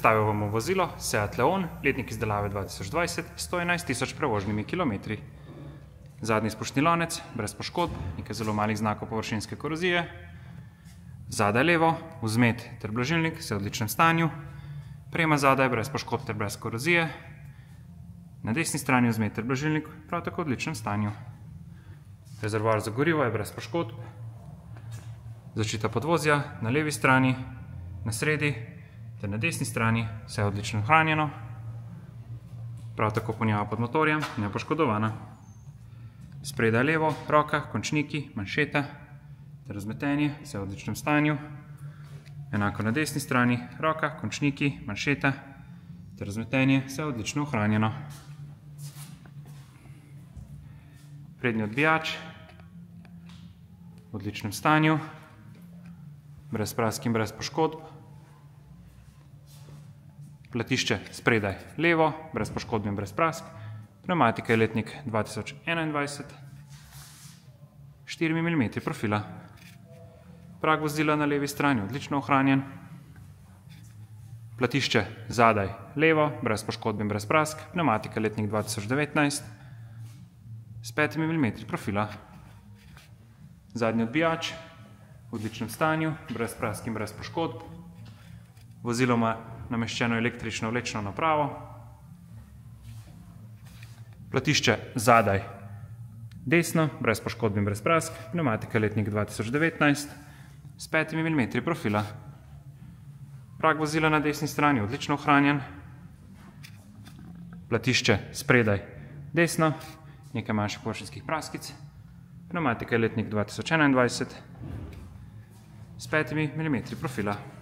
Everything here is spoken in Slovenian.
Predstavil bomo vozilo Seat Leon, letnik izdelave 2020, 111 tisoč prevoženimi kilometri. Zadnji spuščni lonec, brez poškodb, nekaj zelo malih znakov površinske korozije. Zadaj levo, vzmet ter blažilnik, vse v odličnem stanju. Prema zadaj, brez poškodb ter brez korozije. Na desni strani vzmet ter blažilnik, prav tako v odličnem stanju. Rezervoar za gorivo je brez poškodb. Zaščita podvozja na levi strani, na sredi ter na desni strani, vse je odlično ohranjeno. Prav tako ponjava pod motorjem, nepoškodovana. Spredaj levo, roka, končniki, manšeta ter razmetenje, vse v odličnem stanju. Enako na desni strani, roka, končniki, manšeta ter razmetenje, vse je odlično ohranjeno. Prednji odbijač v odličnem stanju, brez prask in brez poškodb. Platišče spredaj levo, brez poškodb in brez prask. Pneumatika je letnik 2021, 4 mm profila. Prag vozila na levi strani odlično ohranjen. Platišče zadaj levo, brez poškodb in brez prask. Pneumatika je letnik 2019, s 5 mm profila. Zadnji odbijač v odličnem stanju, brez prask in brez poškodb. Vozilo ima nameščeno električno vlečno napravo. Platišče zadaj desno, brez poškodb in brez prask. Pneumatika je letnik 2019, s 5 mm profila. Prag vozila na desni strani odlično ohranjen. Platišče spredaj desno, nekaj manjših površinskih praskic. Pneumatika je letnik 2021, s 5 mm profila.